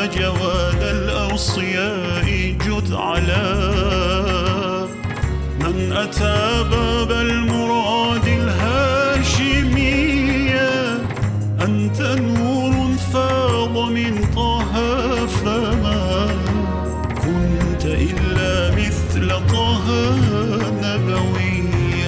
جواد الأوصياء جد على من أتى باب المراد الهاشمية. أنت نور فاض من طه فما كنت إلا مثل طه نبويا.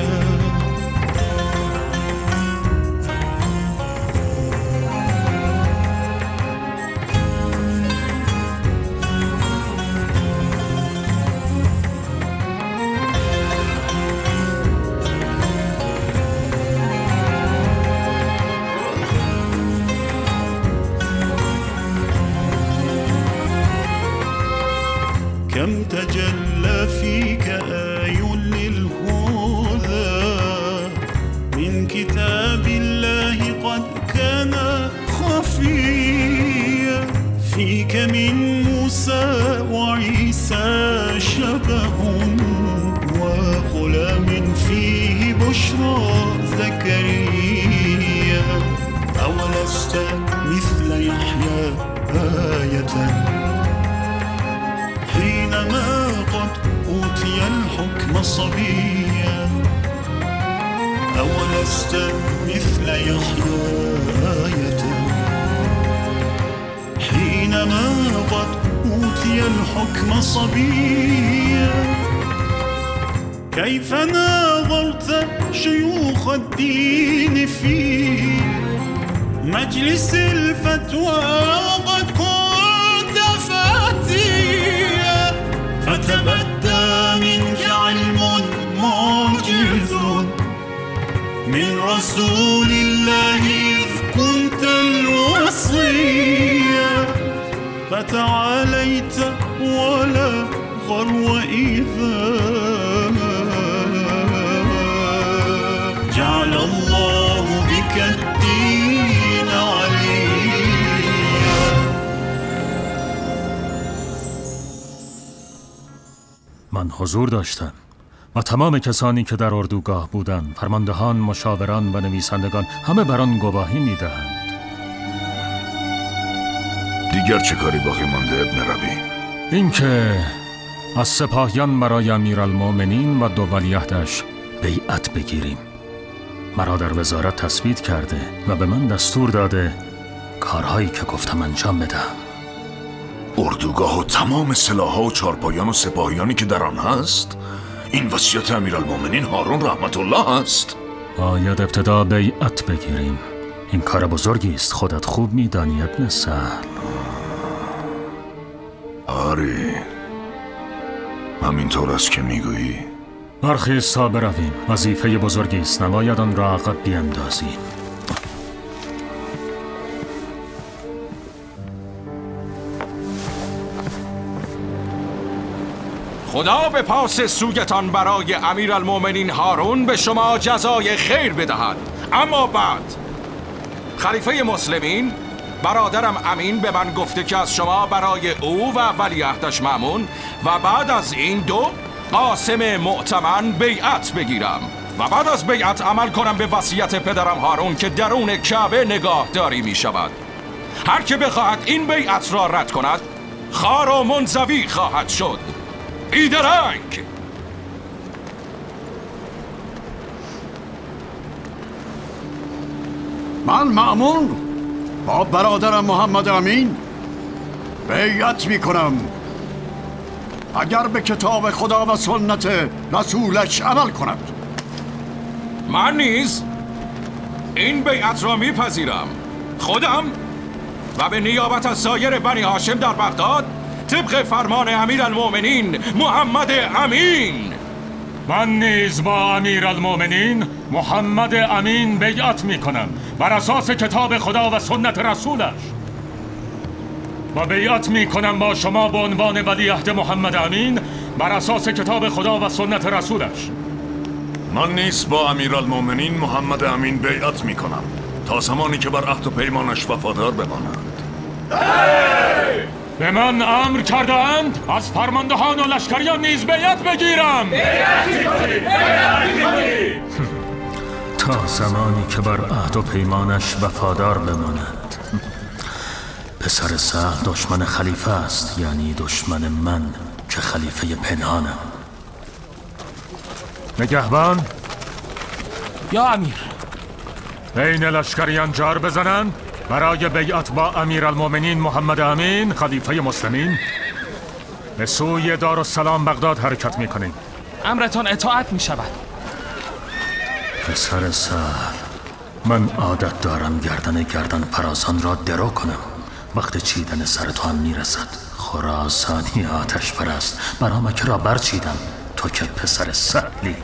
كم تجلى فيك آي للهدى من كتاب الله قد كان خفيا. فيك من موسى وعيسى شبه وغلام فيه بشرى زكريا. أولست مثل يحيى آية حينما قد أوتي الحكم صبيا. أولست مثل يحيى آية حينما قد أوتي الحكم صبيا. كيف ناظرت شيوخ الدين في مجلس الفتوى وقد كنت فاتيا. فتبدى منك علم معجز من رسول الله إذ كنت الوصيا. فتعاليت ولا غرو إذا جعل الله بك الدين عليا. من حضور داشتم و تمام کسانی که در اردوگاه بودند، فرماندهان، مشاوران و نویسندگان، همه بر آن گواهی می‌دهند. دیگر چه کاری باقی مانده ابن ربی؟ اینکه از سپاهیان برای امیرالمومنین و دو ولیعهدش بیعت بگیریم. مرا در وزارت تثبیت کرده و به من دستور داده کارهایی که گفتم انجام بدم. اردوگاه و تمام سلاح‌ها و چارپایان و سپاهیانی که در آن هست، این وصیت امیرالمومنین هارون رحمت الله است. باید ابتدا بیعت بگیریم. این کار بزرگی است، خودت خوب می‌دانی ابن سهل. آری، همینطور است که میگویی. برخیز تا برویم. وظیفه بزرگی است، نباید آن را عقب بیندازیم. خدا به پاس سوگتان برای امیرالمومنین هارون به شما جزای خیر بدهد. اما بعد خلیفه مسلمین برادرم امین به من گفته که از شما برای او و ولیعهدش مأمون و بعد از این دو قاسم مؤتمن بیعت بگیرم و بعد از بیعت عمل کنم به وصیت پدرم هارون که درون کعبه نگاهداری می شود. هر که بخواهد این بیعت را رد کند خار و منزوی خواهد شد. بیدرنگ! من مأمون با برادرم محمد امین بیعت می کنم اگر به کتاب خدا و سنت رسولش عمل کند. من نیز این بیعت را میپذیرم، خودم و به نیابت از سایر بنی هاشم در بغداد طبق فرمان امیرالمومنین محمد امین. من نیز با امیرالمومنین محمد امین بیعت می کنم بر اساس کتاب خدا و سنت رسولش و بیعت می کنم با شما به عنوان ولیعهد محمد امین بر اساس کتاب خدا و سنت رسولش. من نیز با امیرالمومنین محمد امین بیعت می کنم تا زمانی که بر عهد و پیمانش وفادار بمانند. به من امر کردند از فرماندهان و لشکریان نیز بیعت بگیرم. تا زمانی که بر عهد و پیمانش وفادار بماند. پسر سهل دشمن خلیفه است، یعنی دشمن من که خلیفه پنهانم. نگهبان، یا امیر. بین لشکریان جار بزنن برای بیعت با امیرالمومنین محمد امین خلیفه مسلمین. به سوی دارالسلام بغداد حرکت میکنیم. امرتان اطاعت میشود. پسر سهل، من عادت دارم گردن فرازان را درو کنم. وقت چیدن سر تو هم میرسد. خراسانی آتش پرست، برامکه را برچیدم، تو که پسر سهلی.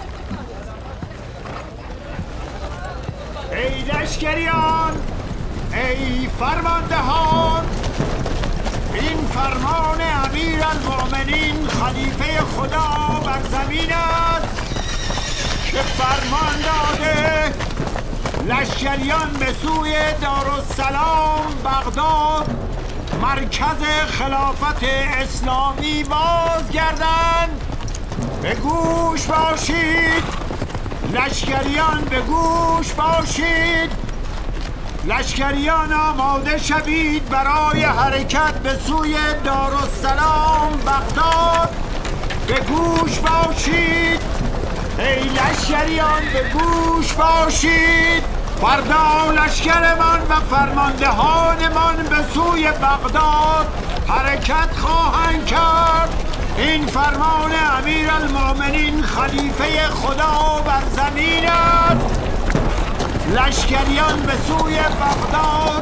ای لشکریان، ای فرماندهان، این فرمان امیرالمومنین خلیفه خدا بر زمین است که فرمان داده لشکریان به سوی دارالسلام بغداد مرکز خلافت اسلامی بازگردند. به گوش باشید لشکریان، به گوش باشید لشکریان، آماده شوید برای حرکت به سوی دارالسلام بغداد. به گوش باشید ای لشکریان، به گوش باشید. فردا لشکرمان و فرماندهانمان به سوی بغداد حرکت خواهند کرد. این فرمان امیرالمومنین خلیفه خدا بر زمین است. لشکریان به سوی بغداد.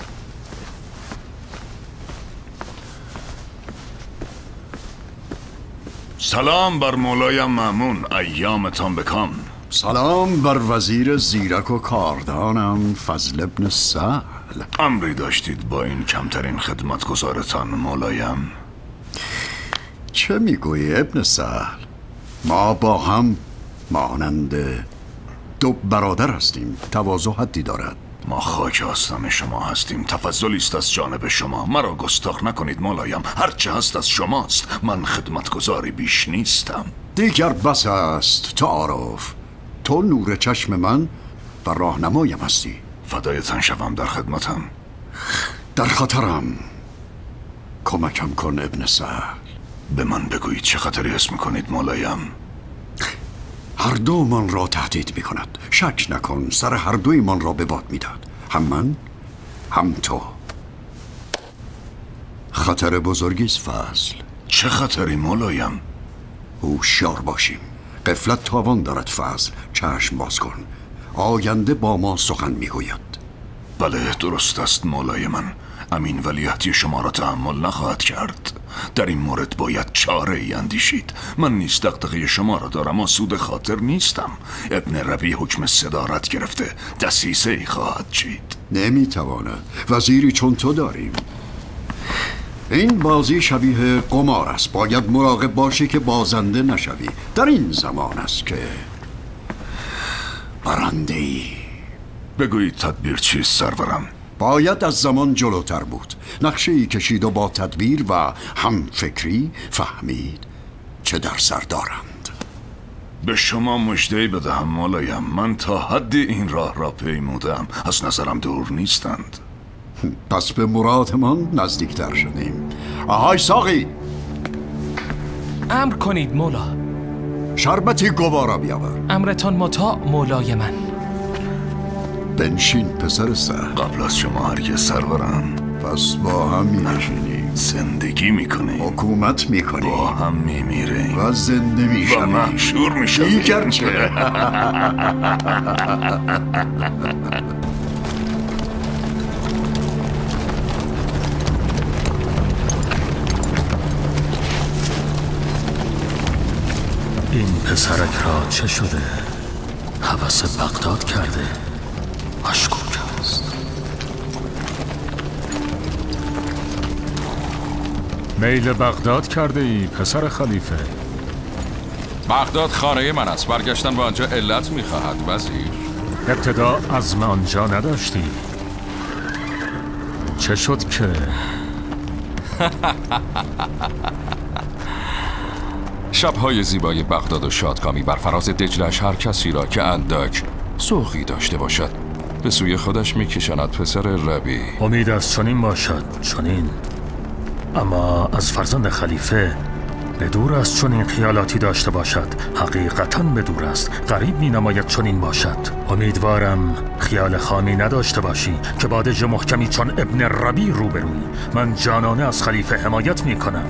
سلام بر مولایم مأمون، ایامتان بکام. سلام بر وزیر زیرک و کاردانم فضل ابن سهل. امری داشتید با این کمترین خدمتگزارتان مولایم؟ چه میگویی ابن سهل؟ ما با هم مانند دو برادر هستیم. تواضع حدی دارد. ما خاک آستان شما هستیم. تفضلی است از جانب شما. مرا گستاخ نکنید مولایم. هرچه هست از شماست. من خدمتگزاری بیش نیستم. دیگر بس است تعارف. تو نور چشم من و راهنمایم هستی. فدایتان شوم، در خدمتم. در خطرم. کمکم کن ابن سهل. به من بگویید چه خطری حس میکنید مولایم؟ هر دو من را تهدید میکند. شک نکن سر هر دوی من را به باد میداد. هم من هم تو. خطر بزرگی است فضل. چه خطری مولایم؟ هوشیار باشیم. غفلت تاوان دارد فضل. چشم باز کن. آینده با ما سخن میگوید. بله درست است مولای من. امین ولیعهدی شما را تحمل نخواهد کرد. در این مورد باید چاره ای اندیشید. من نیز دغدغه شما را دارم، آسوده خاطر نیستم. ابن ربی حکم صدارت گرفته، دسیسه ای خواهد چید. نمیتواند. وزیری چون تو داریم. این بازی شبیه قمار است. باید مراقب باشی که بازنده نشوی. در این زمان است که برنده ای. بگویید تدبیر چیست سرورم؟ باید از زمان جلوتر بود. نقشه ای کشید و با تدبیر و هم فکری فهمید چه در سر دارند. به شما مژده‌ای بدهم مولایم. من تا حدی این راه را پیمودم. از نظرم دور نیستند. پس به مرادمان نزدیکتر شدیم. آهای ساقی، امر کنید مولا. شربتی گوارا بیاور. امرتان مطاع مولای من. بنشین پسر سهل. قبل از شما هرگز سرورم. پس با هم می‌نشینیم. زندگی میکنیم، حکومت میکنیم، با هم میمیریم و زنده میشیم و محشور میشیم. دیگر چه؟ این پسرک را چه شده؟ هوس بغداد کرده؟ مشکوک است. میل بغداد کرده ای پسر خلیفه؟ بغداد خانه من است. برگشتن به آنجا علت میخواهد وزیر. ابتدا عزم آنجا نداشتی؟ چه شد که؟ شبهای زیبای بغداد و شادکامی بر فراز دجله‌اش هر کسی را که اندک ذوقی داشته باشد به سوی خودش میکشاند پسر ربی. امید از چنین باشد چنین، اما از فرزند خلیفه به دور از چنین خیالاتی داشته باشد. حقیقتاً به دور است. غریب می نماید چنین باشد. امیدوارم خیال خامی نداشته باشی که با دژ محکمی چون ابن ربی روبروی. من جانانه از خلیفه حمایت می کنم.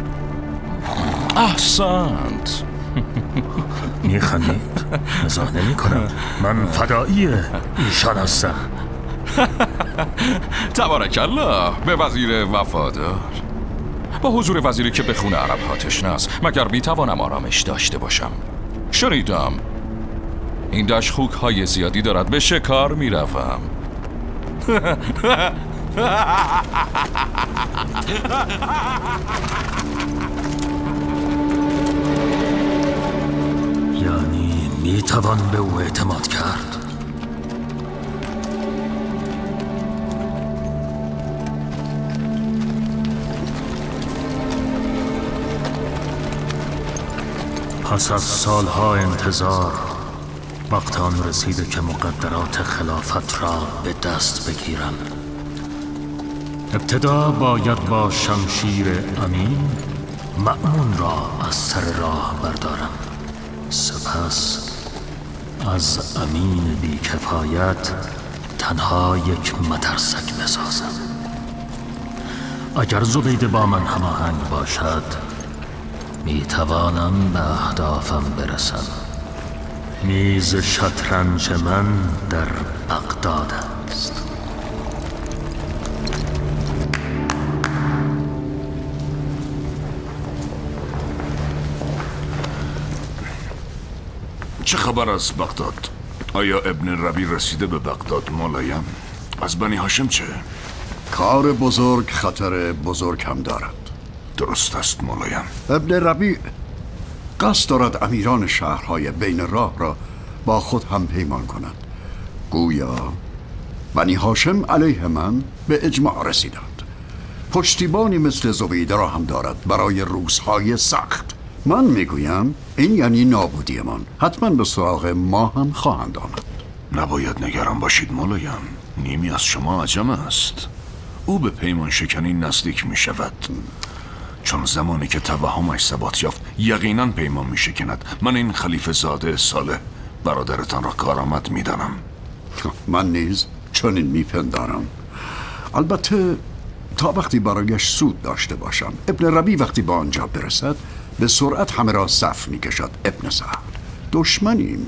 احسنت. میخندید؟ مزاح نمی کنم. من فدایی ایشان هستم. تبارک الله به وزیر وفادار. با حضور وزیری که به خون عرب ها تشنه است، مگر میتوانم آرامش داشته باشم؟ شنیدم این دشت خوک های زیادی دارد، به شکار میروم. یعنی میتوان به او اعتماد کرد؟ پس از سالها انتظار وقت آن رسیده که مقدرات خلافت را به دست بگیرم. ابتدا باید با شمشیر امین مأمون را از سر راه بردارم، سپس از امین بیکفایت تنها یک مترسک بسازم. اگر زبیده با من هماهنگ باشد می توانم به اهدافم برسم. میز شطرنج من در بغداد است. چه خبر از بغداد؟ آیا ابن ربی رسیده به بغداد مولایم؟ از بنی هاشم چه؟ کار بزرگ خطر بزرگ هم دارد. درست است مولایم. ابن ربی قصد دارد امیران شهرهای بین راه را با خود هم پیمان کند. گویا بنی هاشم علیه من به اجماع رسیدند. پشتیبانی مثل زبیده را هم دارد برای روزهای سخت. من میگویم این یعنی نابودی من. حتما به سراغ ما هم خواهند آمد. نباید نگران باشید مولایم. نیمی از شما عجم است. او به پیمان شکنی نزدیک می شود، چون زمانی که توهمش ثبات یافت یقینا پیمان می شکند. من این خلیفه زاده صالح برادرتان را کارآمد می دانم. من نیز چنین می پندارم، البته تا وقتی برایش سود داشته باشم. ابن ربی وقتی به آنجا برسد به سرعت همه را صف می کشد. ابن سهل دشمنیم،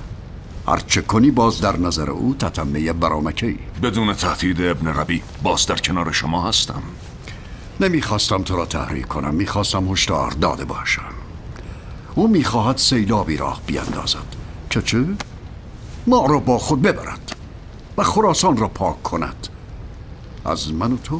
هرچه کنی باز در نظر او تتمه برامکی. بدون تهدید ابن ربی باز در کنار شما هستم. نمیخواستم تو را تحریک کنم، میخواستم هشدار داده باشم. او میخواهد سیلابی راه بیندازد که چه؟ ما را با خود ببرد و خراسان را پاک کند از من و تو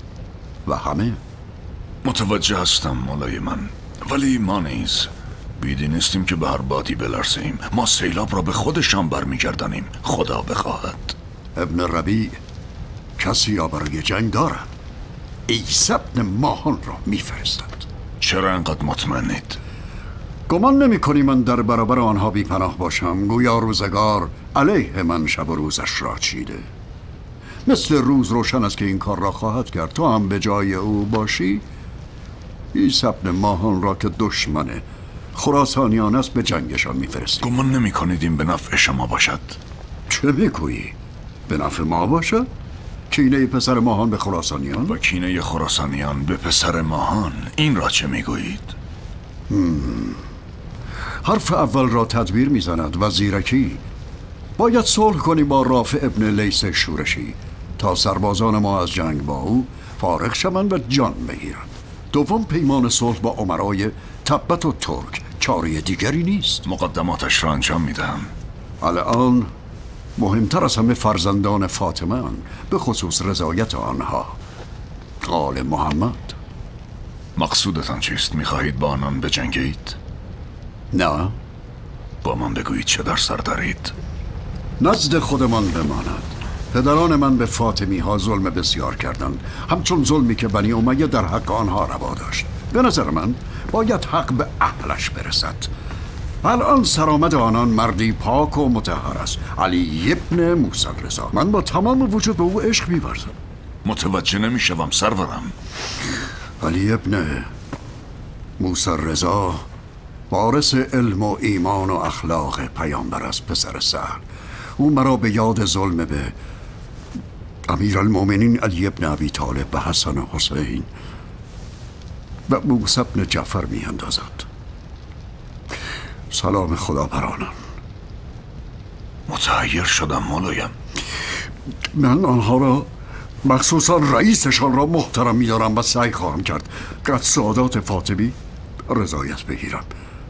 و همه. متوجه هستم مولای من، ولی ما نیز بیدی نیستیم که به هر بادی بلرزیم. ما سیلاب را به خودشان برمیگردانیم خدا بخواهد. ابن ربی کسی یا برای جنگ دارد. عیسی ابن ماهان را میفرستد. چرا انقدر مطمئنید؟ گمان نمی کنی من در برابر آنها بی پناه باشم. گویا روزگار علیه من شب و روزش را چیده. مثل روز روشن است که این کار را خواهد کرد. تو هم به جای او باشی، عیسی ابن ماهان را که دشمن خراسانیان است به جنگشان میفرستی. گمان نمی کنید این به نفع شما باشد؟ چه میگویی؟ به نفع ما باشد؟ کینه پسر ماهان به خراسانیان؟ و کینه خراسانیان به پسر ماهان، این را چه میگویید؟ حرف اول را تدبیر میزند و زیرکی. باید صلح کنی با رافع ابن لیث شورشی تا سربازان ما از جنگ با او فارغ شوند و جان بگیرند. دوم پیمان صلح با امرای تبت و ترک. چاره دیگری نیست. مقدماتش را انجام میدهم. الان مهمتر از همه فرزندان فاطمه، به خصوص رضایت آنها. آل محمد. مقصودتان چیست؟ میخواهید با آنان بجنگید؟ نه، با من بگویید چه در سر دارید. نزد خودمان بماند. پدران من به فاطمی ها ظلم بسیار کردند، همچون ظلمی که بنی امیه در حق آنها روا داشت. به نظر من باید حق به اهلش برسد. الان سرآمد آنان مردی پاک و مطهر است، علی ابن موسی رضا. من با تمام وجود به او عشق می‌ورزم. متوجه نمیشوم سرورم. علی ابن موسی رضا وارث علم و ایمان و اخلاق پیامبر است. پسر سهل، او مرا به یاد ظلم به امیرالمومنین علی ابن ابی طالب و حسن و حسین و موسی ابن جعفر می اندازد. سلام خدا بر آنان. متحیر شدم مولایم. من آنها را، مخصوصا رئیسشان را محترم می‌دارم و سعی خواهم کرد که از سعادات فاطمی رضایت بگیرم،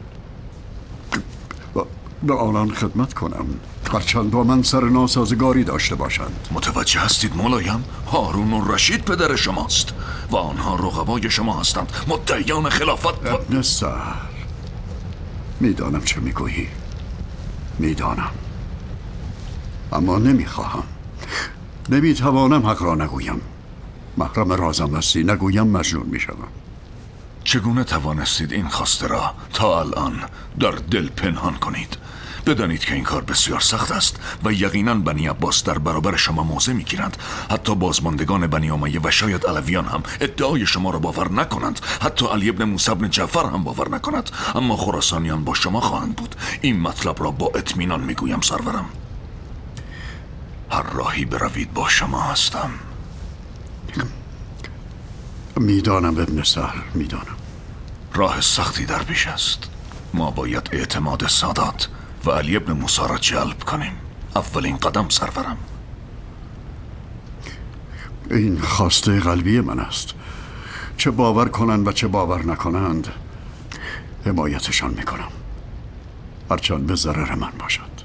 به آنان خدمت کنم، هرچند با من سر ناسازگاری داشته باشند. متوجه هستید مولایم؟ هارون و رشید پدر شماست و آنها رقبای شما هستند، مدعیان خلافت. ابن سهل، میدانم چه میگویی، میدانم، اما نمیخواهم، نمیتوانم حق را نگویم. محرم رازم هستی، نگویم مجنون میشوم. چگونه توانستید این خواسته را تا الان در دل پنهان کنید؟ بدانید که این کار بسیار سخت است و یقینا بنی عباس در برابر شما موضع میگیرند. حتی بازماندگان بنی امیه و شاید علویان هم ادعای شما را باور نکنند، حتی علی ابن موسی ابن جعفر هم باور نکند، اما خراسانیان با شما خواهند بود. این مطلب را با اطمینان میگویم سرورم. هر راهی بروید با شما هستم. میدانم ابن سهل، میدانم. راه سختی در پیش است. ما باید اعتماد سادات و علی ابن موسی را جلب کنیم. اولین قدم سرورم. این خواسته قلبی من است. چه باور کنند و چه باور نکنند حمایتشان میکنم، هرچند به ضرر من باشد.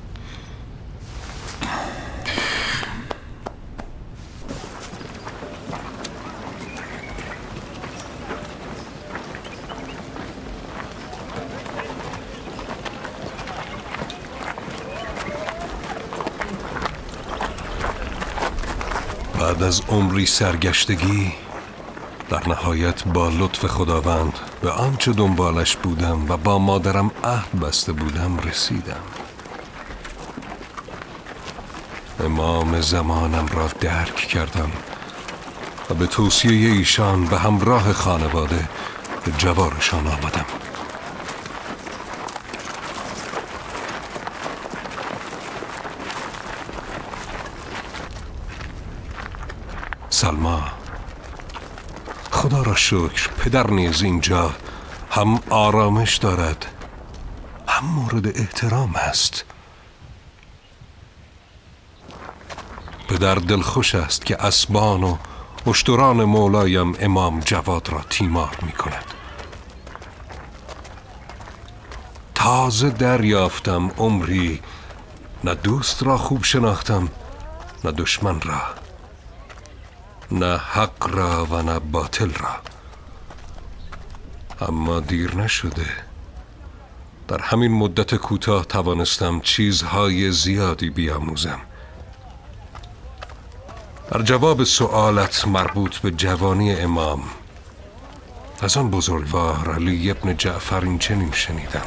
بعد از عمری سرگشتگی در نهایت با لطف خداوند به آنچه دنبالش بودم و با مادرم عهد بسته بودم رسیدم. امام زمانم را درک کردم و به توصیه ایشان به همراه خانواده به جوارشان آمدم. سلما، خدا را شکر پدر نیز اینجا هم آرامش دارد هم مورد احترام است. پدر دلخوش است که اسبان و اشتران مولایم امام جواد را تیمار می کند. تازه دریافتم عمری نه دوست را خوب شناختم نه دشمن را، نه حق را و نه باطل را. اما دیر نشده. در همین مدت کوتاه توانستم چیزهای زیادی بیاموزم. در جواب سؤالت مربوط به جوانی امام، از آن بزرگوار علی ابن جعفر این چنین شنیدم: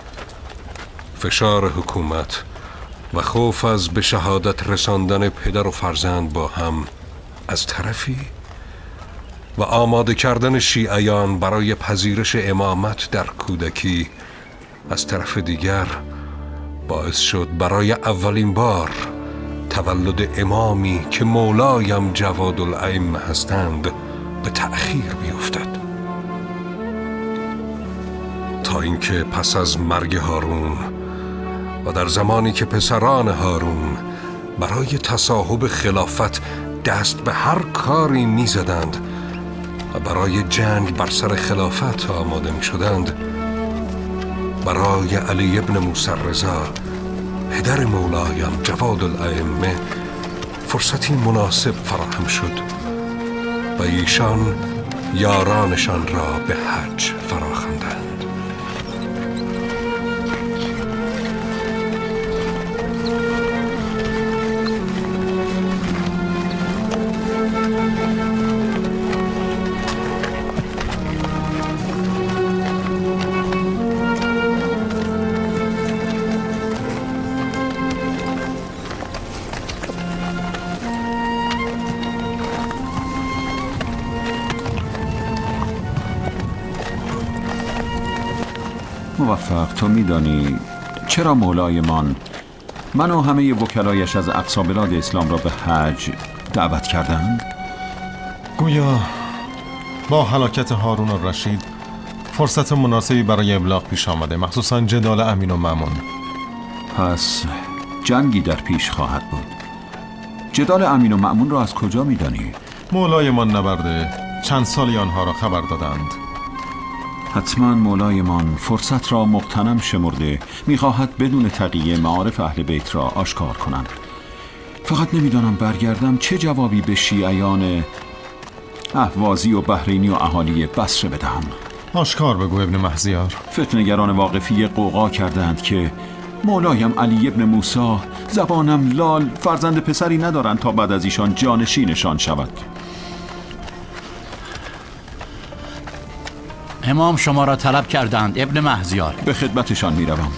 فشار حکومت و خوف از به شهادت رساندن پدر و فرزند با هم از طرفی و آماده کردن شیعیان برای پذیرش امامت در کودکی از طرف دیگر باعث شد برای اولین بار تولد امامی که مولایم جواد الائمه هستند به تأخیر بیفتد، تا اینکه پس از مرگ هارون و در زمانی که پسران هارون برای تصاحب خلافت دست به هر کاری می زدند و برای جنگ بر سر خلافت آماده می شدند، برای علی ابن موسی رضا پدر مولایم جواد الائمه فرصتی مناسب فراهم شد و ایشان یارانشان را به حج فراخواندند. موفق، تو میدانی چرا مولایمان من و همه وکلایش از اقصا بلاد اسلام را به حج دعوت کردند؟ گویا با هلاکت هارون الرشید فرصت مناسبی برای ابلاغ پیش آمده، مخصوصا جدال امین و مأمون. پس جنگی در پیش خواهد بود. جدال امین و مأمون را از کجا میدانی؟ مولایمان نبرده چند سالی آنها را خبر دادند. حتما مولایمان فرصت را مغتنم شمرده میخواهد بدون تقیه معارف اهل بیت را آشکار کنند. فقط نمیدانم برگردم چه جوابی به شیعیان اهوازی و بحرینی و اهالی بصره بدهم. آشکار بگو ابن مهزیار. فتنه‌گران واقفی قوقا کردند که مولایم علی ابن موسی زبانم لال فرزند پسری ندارند تا بعد از ایشان جانشینشان شود. امام شما را طلب کردند ابن مهزیار. به خدمتشان میروم.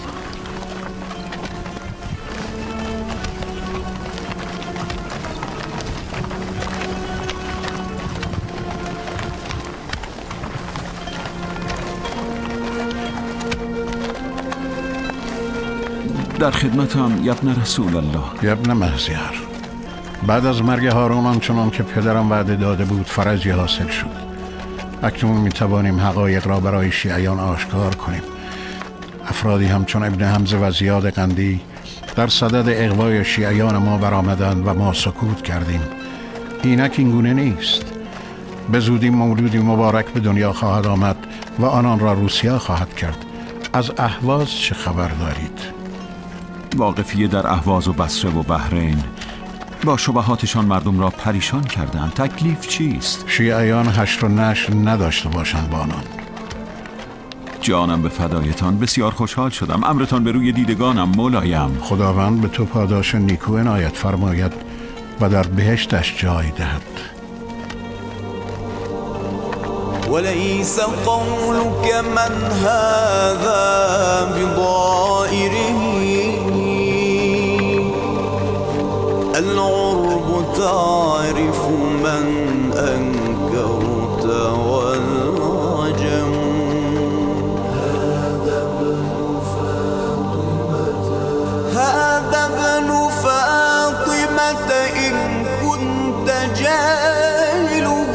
در خدمتم یبن رسول الله. یبن مهزیار، بعد از مرگ هارون آنچنان که پدرم وعده داده بود فرجی حاصل شد. اکنون میتوانیم حقایق را برای شیعیان آشکار کنیم. افرادی همچون ابن حمزه و زیاد قندی در صدد اغوای شیعیان ما برآمدند و ما سکوت کردیم. اینک اینگونه نیست. به زودی مولودی مبارک به دنیا خواهد آمد و آنان را روسیه خواهد کرد. از اهواز چه خبر دارید؟ واقفیه در اهواز و بصره و بحرین با شبهاتشان مردم را پریشان کردند. تکلیف چیست؟ شیعیان حشر و نشر نداشته باشند با آنان. جانم به فدایتان، بسیار خوشحال شدم. امرتان به روی دیدگانم مولایم. خداوند به تو پاداش نیکو عنایت فرماید و در بهشتش جای دهد. وليس قولك من هذا بضائره العرب تعرف من أنكرت والعجم هذا ابن فاطمة إن كنت جاهله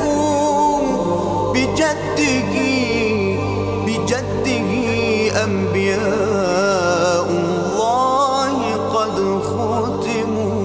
بجده أنبياء الله قد ختموا.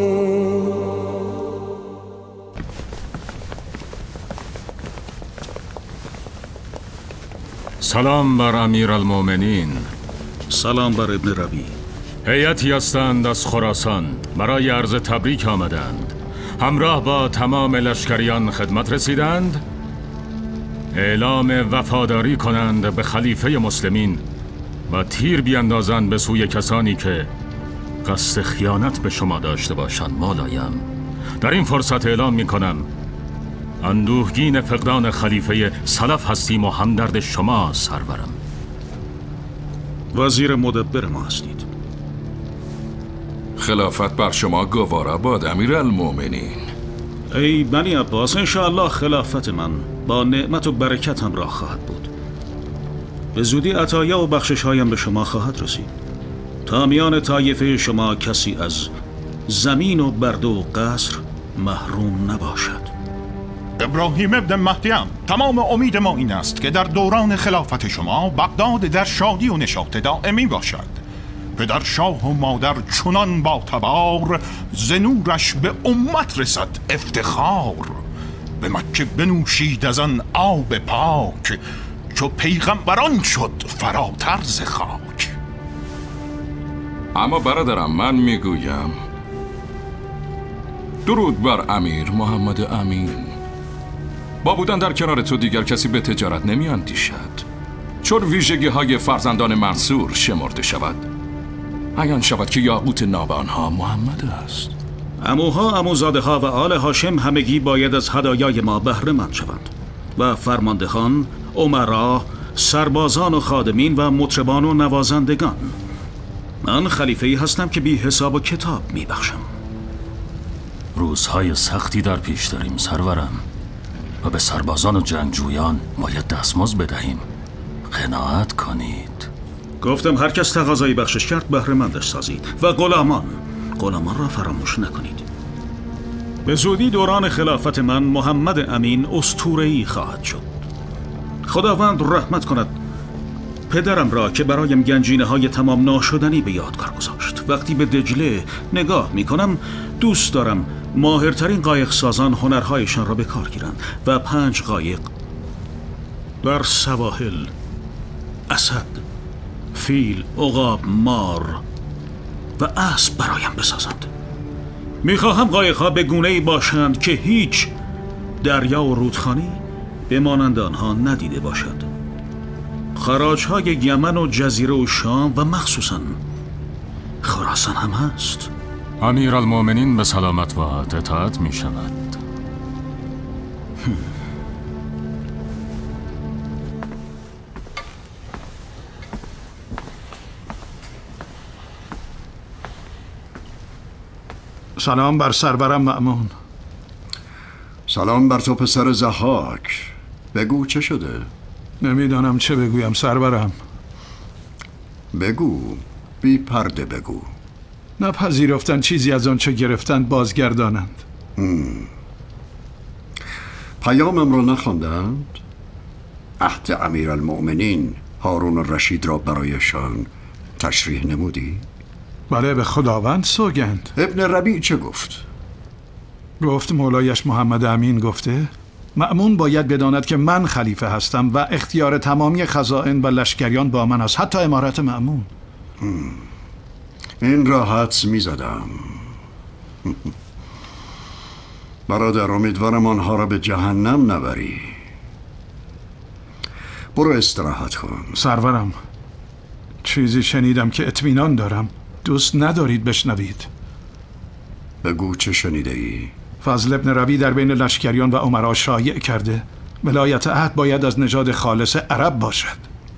سلام بر امیر المومنین. سلام بر ابن ربی. هیئتی هستند از خراسان برای عرض تبریک آمدند. همراه با تمام لشکریان خدمت رسیدند. اعلام وفاداری کنند به خلیفه مسلمین و تیر بیندازند به سوی کسانی که قصد خیانت به شما داشته باشند. مولایم، در این فرصت اعلام می کنم اندوهگین فقدان خلیفه سلف هستیم و همدرد شما سرورم. وزیر مدبر ما هستید. خلافت بر شما گوارا باد امیر المومنین. ای بنی عباس، انشاءالله خلافت من با نعمت و برکت همراه خواهد بود. به زودی عطایا و بخشش هایم به شما خواهد رسید. تا میان طایفه شما کسی از زمین و برده و قصر محروم نباشد. ابراهیم ابن مهدیم، تمام امید ما این است که در دوران خلافت شما بغداد در شادی و نشاط دائمی باشد. پدر شاه و مادر چنان با تبار ز نورش به امت رسد افتخار. به مکه بنوشید از آن آب پاک چو پیغمبران شد فراتر ز خاک. اما برادرم، من میگویم درود بر امیر محمد امین. با بودن در کنار تو دیگر کسی به تجارت نمی اندیشد، چون ویژگی های فرزندان منصور شمرده شود. عیان شود که یاقوت ناب آنها محمد است. عموها، عموزاده ها و آل هاشم همگی باید از هدایای ما بهره مند شوند و فرماندهان، امرا، سربازان و خادمین و مطربان و نوازندگان. من خلیفه‌ای هستم که بی حساب و کتاب می بخشم. روزهای سختی در پیش داریم سرورم و به سربازان و جنگجویان باید دستمزد بدهیم. قناعت کنید. گفتم هر کس تقاضایی بخشش کرد بهره‌مندش سازید و غلامان را فراموش نکنید. به زودی دوران خلافت من محمد امین اسطوره‌ای خواهد شد. خداوند رحمت کند پدرم را که برایم گنجینه‌های تمام ناشدنی به یادگار گذاشت. وقتی به دجله نگاه می‌کنم دوست دارم ماهرترین قایق سازان هنرهایشان را به کار گیرند و 5 قایق در سواحل اسد، فیل، عقاب، مار و اسب برایم بسازند. میخواهم قایق‌ها به گونه‌ای باشند که هیچ دریا و رودخانه‌ای به مانند آنها ندیده باشد. خراج‌های یمن و جزیره و شام و مخصوصاً خراسان هم هست. امیرالمومنین به سلامت و اطاعت می شود. سلام بر سرورم مأمون. سلام بر تو پسر ضحاک. بگو چه شده؟ نمیدانم چه بگویم سرورم. بگو، بی پرده بگو. نپذیرفتن چیزی از آنچه گرفتند بازگردانند. پیامم را نخواندند؟ عهد امیرالمؤمنین هارون الرشید را برایشان تشریح نمودی؟ بله، به خداوند سوگند. ابن ربیع چه گفت؟ گفت مولایش محمد امین گفته مأمون باید بداند که من خلیفه هستم و اختیار تمامی خزائن و لشکریان با من است، حتی امارت مأمون. این را حدس می زدم. برادر، امیدوارم آنها را به جهنم نبری. برو استراحت کن. سرورم، چیزی شنیدم که اطمینان دارم دوست ندارید بشنوید. بگو چه شنیده ای؟ فضل ابن ربیع در بین لشکریان و امرا شایع کرده ولایت عهد باید از نژاد خالص عرب باشد.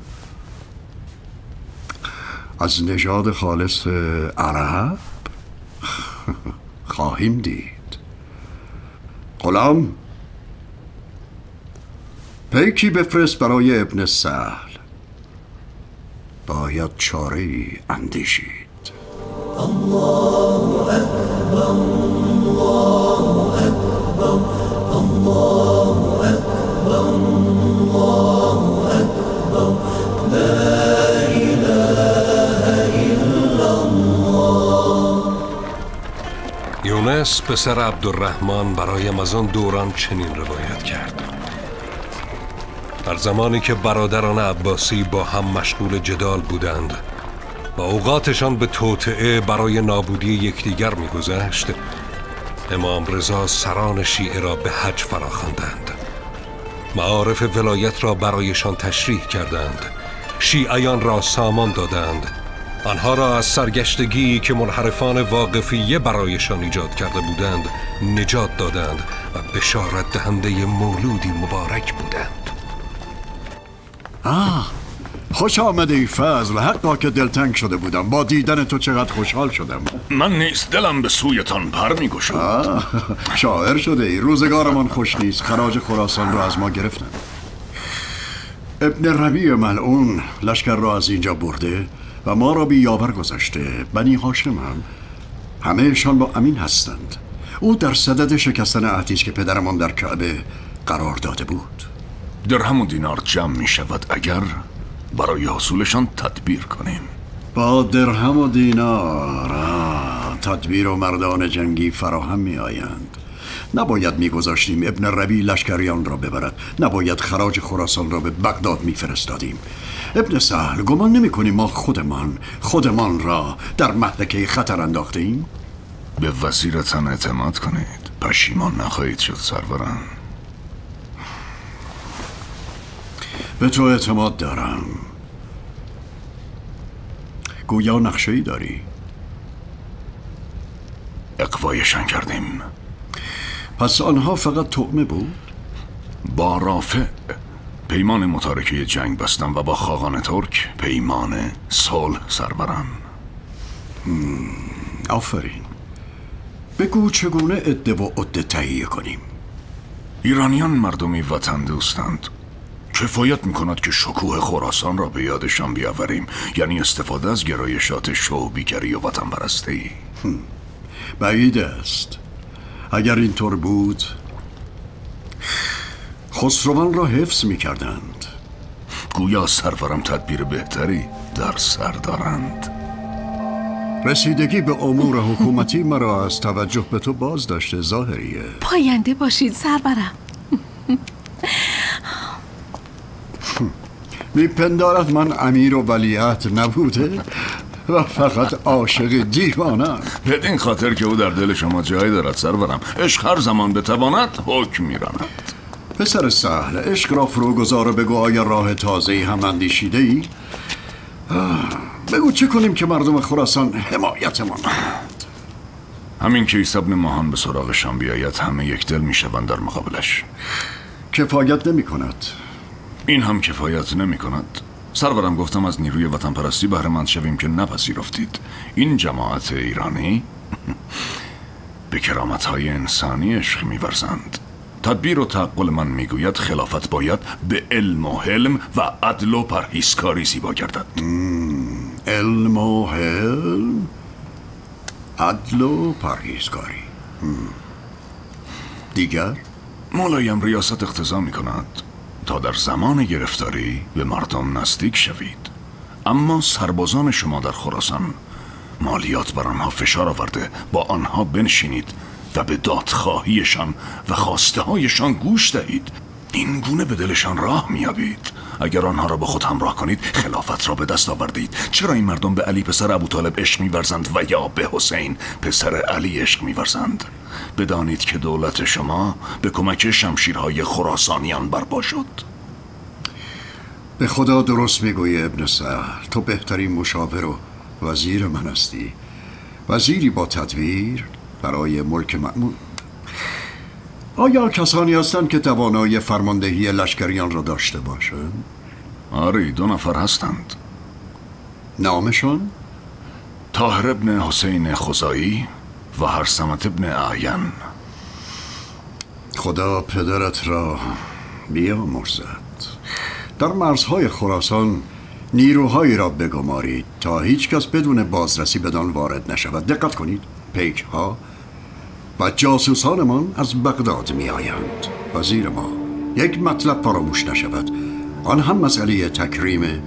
از نژاد خالص عرب؟ خواهیم دید. غلام، پیکی بفرست برای ابن سهل. باید چاره‌ای اندیشید. الله اکبر، الله اکبر، الله اکبر، الله اکبر، لا اله الا الله. یونس پسر عبدالرحمن برایم از آن دوران چنین روایت کرد: در زمانی که برادران عباسی با هم مشغول جدال بودند و اوقاتشان به توطئه برای نابودی یکدیگر می‌گذشت، امام رضا سران شیعه را به حج فراخواندند. معارف ولایت را برایشان تشریح کردند. شیعیان را سامان دادند. آنها را از سرگشتگی که منحرفان واقفیه برایشان ایجاد کرده بودند نجات دادند و بشارت دهنده مولودی مبارک بودند. خوش آمده ای فضل. حقا که دلتنگ شده بودم. با دیدن تو چقدر خوشحال شدم. من نیز دلم به سویتان پر می گشود. شاعر شده ای. روزگارمان خوش نیست. خراج خراسان را از ما گرفتن. ابن ربیع ملعون لشکر را از اینجا برده و ما را بی یاور گذاشته. بنی هاشم هم همهشان با امین هستند. او در صدد شکستن عهدی است که پدرمان در کعبه قرار داده بود. درهم و دینار جمع می شود اگر برای حصولشان تدبیر کنیم. با درهم و دینار تدبیر و مردان جنگی فراهم می آیند. نباید می گذاشتیم ابن ربیع لشکریان را ببرد. نباید خراج خراسان را به بغداد می فرستادیم. ابن سهل، گمان نمی کنیم ما خودمان را در مهلکه خطر انداخته ایم؟ به وزیرتان اعتماد کنید. پشیمان نخواهید شد سرورم. به تو اعتماد دارم. گویا نقشه‌ای داری. اقوایشان کردیم. پس آنها فقط طعمه بود؟ با رافع پیمان متارکه جنگ بستم و با خاقان ترک پیمان صلح سرورم. آفرین. بگو چگونه عده و عده تهیه کنیم؟ ایرانیان مردمی وطن دوستند کفایت میکند که شکوه خراسان را به یادشان بیاوریم، یعنی استفاده از گرایشات شعوبیگری و وطن پرستی. بعید است. اگر اینطور بود خسروان را حفظ میکردند. گویا سرورم تدبیر بهتری در سر دارند. رسیدگی به امور حکومتی مرا از توجه به تو باز داشته. ظاهریه. پاینده باشید سرورم. میپندارد من امیر و ولیعهد نبوده و فقط عاشق دیوانم. بدین خاطر که او در دل شما جایی دارد سرورم. عشق هر زمان بتواند حکم میراند. پسر سهل، عشق را فروگذار و بگو آیا راه تازه‌ای هم اندیشیده ای؟ بگو چه کنیم که مردم خراسان حمایتمان کنند؟ همین که عیسی ابن ماهان به سراغشان بیاید همه یک دل میشوند در مقابلش. کفایت نمی کند. این هم کفایت نمی کند. سرورم گفتم از نیروی وطن پرستی بهره مند شویم که نپذیرفتید. این جماعت ایرانی به کرامت‌های انسانی عشق می‌ورزند. تدبیر و تعقل من میگوید خلافت باید به علم و حلم و عدل و پرهیزکاری زیبا گردد. علم و حلم، عدل و پرهیزکاری. دیگر مولایم ریاست اقتضا می‌کند تا در زمان گرفتاری به مردم نزدیک شوید. اما سربازان شما در خراسان مالیات بر آنها فشار آورده، با آنها بنشینید و به دادخواهیشان و خواسته هایشان گوش دهید. این گونه به دلشان راه میابید. اگر آنها را با خود همراه کنید خلافت را به دست آوردید. چرا این مردم به علی پسر ابوطالب عشق می‌ورزند و یا به حسین پسر علی عشق می‌ورزند؟ بدانید که دولت شما به کمک شمشیرهای خراسانیان برپا شد. به خدا درست میگویی ابن سهل. تو بهترین مشاور و وزیر من هستی. وزیری با تدبیر برای ملک مأمون. آیا کسانی هستند که توانایی فرماندهی لشکریان را داشته باشند؟ آره، 2 نفر هستند. نامشان؟ طاهر ابن حسین خزایی و هرسمت ابن اعین. خدا پدرت را بیامرزد. در مرزهای خراسان نیروهایی را بگمارید تا هیچ کس بدون بازرسی بدان وارد نشود. دقت کنید، پیک ها و جاسوسانمان از بغداد می آیند. وزیر ما، یک مطلب فراموش نشود، آن هم مسئله تکریم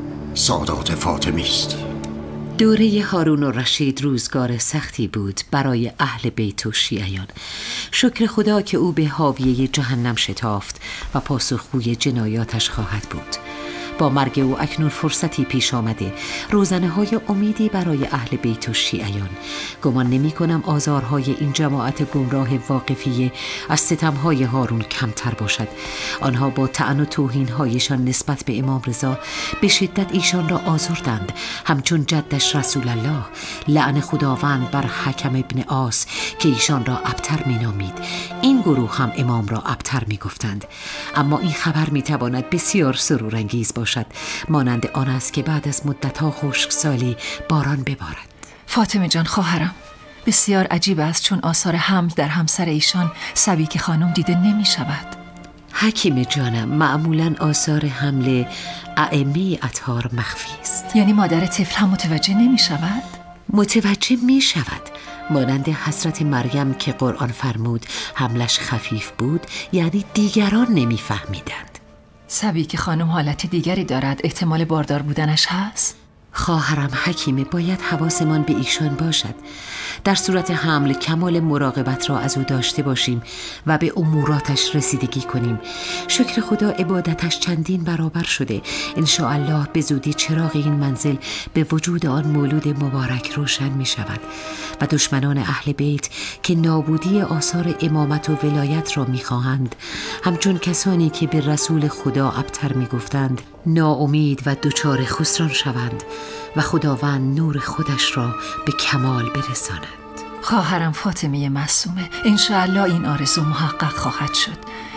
سادات فاطمی است. دوره هارون الرشید روزگار سختی بود برای اهل بیت و شیعیان. شکر خدا که او به حاویه جهنم شتافت و پاسخگوی جنایاتش خواهد بود. با مرگ او اکنون فرصتی پیش آمده، روزنه های امیدی برای اهل بیت و شیعیان. گمان نمی کنم آزارهای این جماعت گمراه واقفیه از ستمهای هارون کمتر باشد. آنها با طعن و توهینهایشان نسبت به امام رضا به شدت ایشان را آزردند، همچون جدش رسول الله لعن خداوند بر حکم ابن عاص که ایشان را ابتر می نامید. این گروه هم امام را ابتر می گفتند. اما این خبر می تواند بسیار سرورانگیز باشد، مانند آن است که بعد از مدت‌ها خشکسالی باران ببارد. فاطمه جان خواهرم، بسیار عجیب است چون آثار حمل در همسر ایشان سبیک خانم دیده نمی شود. حکیم جانم، معمولاً آثار حمل ائمه اطهار مخفی است. یعنی مادر طفل هم متوجه نمی شود؟ متوجه می شود، مانند حضرت مریم که قرآن فرمود حملش خفیف بود، یعنی دیگران نمی فهمیدند. سبیک خانم حالت دیگری دارد، احتمال باردار بودنش هست؟ خواهرم حکیمه، باید حواسمان به ایشان باشد. در صورت حمل کمال مراقبت را از او داشته باشیم و به اموراتش رسیدگی کنیم. شکر خدا عبادتش چندین برابر شده. انشاءالله به زودی چراغ این منزل به وجود آن مولود مبارک روشن می شود و دشمنان اهل بیت که نابودی آثار امامت و ولایت را می خواهند، همچون کسانی که به رسول خدا ابتر می گفتند، ناامید و دچار خسران شوند و خداوند نور خودش را به کمال برساند. خواهرم فاطمه معصومه، انشاءالله این آرزو محقق خواهد شد.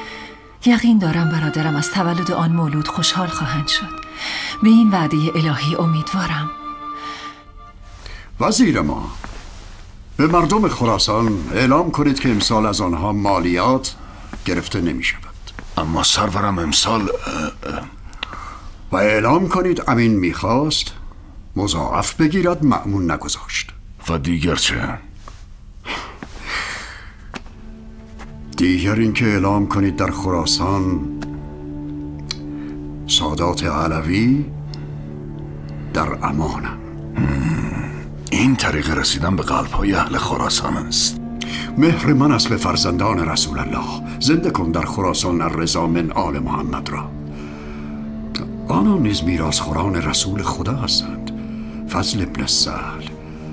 یقین دارم برادرم از تولد آن مولود خوشحال خواهند شد. به این وعده الهی امیدوارم. وزیر ما، به مردم خراسان اعلام کنید که امسال از آنها مالیات گرفته نمی شود. اما سرورم امسال و اعلام کنید امین میخواست مضاعف بگیرد، مأمون نگذاشت. و دیگر چه؟ دیگر اینکه اعلام کنید در خراسان سادات علوی در امانم. این طریق رسیدن به قلب‌های اهل خراسان است. مهر من است به فرزندان رسول الله. زنده کن در خراسان الرضا من آل محمد را. آنان نیز میراثخواران رسول خدا هستند. فضل ابن سهل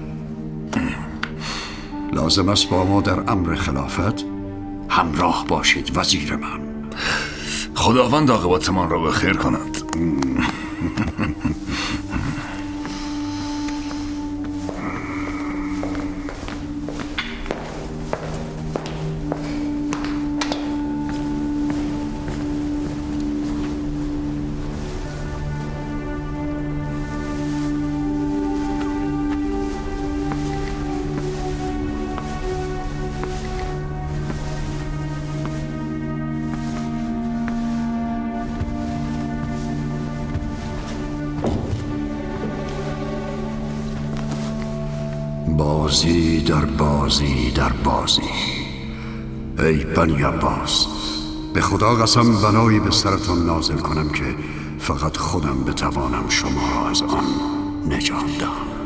لازم است با ما در امر خلافت همراه باشید وزیر من. خداوند عاقبتمان را به خیر کند. بازی در بازی در بازی. ای بنی عباس، به خدا قسم بلایی به سرتان نازل کنم که فقط خودم بتوانم شما را از آن نجات دهم.